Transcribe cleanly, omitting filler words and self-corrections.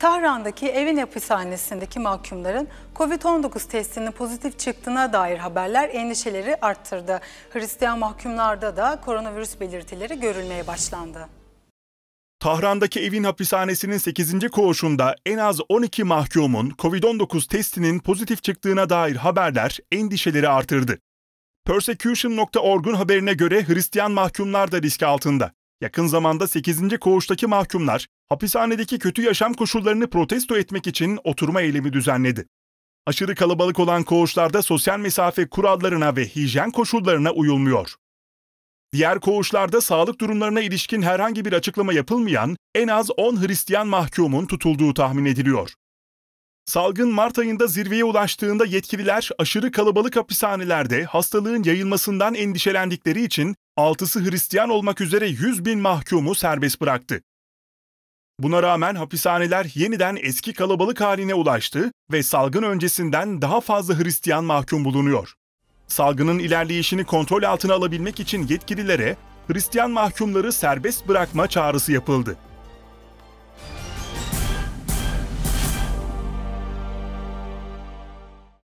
Tahran'daki Evin hapishanesindeki mahkumların Covid-19 testinin pozitif çıktığına dair haberler endişeleri arttırdı. Hristiyan mahkumlarda da koronavirüs belirtileri görülmeye başlandı. Tahran'daki Evin hapishanesinin 8. koğuşunda en az 12 mahkumun Covid-19 testinin pozitif çıktığına dair haberler endişeleri artırdı. Persecution.org'un haberine göre Hristiyan mahkumlar da risk altında. Yakın zamanda 8. koğuştaki mahkumlar hapishanedeki kötü yaşam koşullarını protesto etmek için oturma eylemi düzenledi. Aşırı kalabalık olan koğuşlarda sosyal mesafe kurallarına ve hijyen koşullarına uyulmuyor. Diğer koğuşlarda sağlık durumlarına ilişkin herhangi bir açıklama yapılmayan en az 10 Hristiyan mahkumun tutulduğu tahmin ediliyor. Salgın Mart ayında zirveye ulaştığında yetkililer aşırı kalabalık hapishanelerde hastalığın yayılmasından endişelendikleri için 6'sı Hristiyan olmak üzere 100.000 mahkumu serbest bıraktı. Buna rağmen hapishaneler yeniden eski kalabalık haline ulaştı ve salgın öncesinden daha fazla Hristiyan mahkum bulunuyor. Salgının ilerleyişini kontrol altına alabilmek için yetkililere Hristiyan mahkumları serbest bırakma çağrısı yapıldı.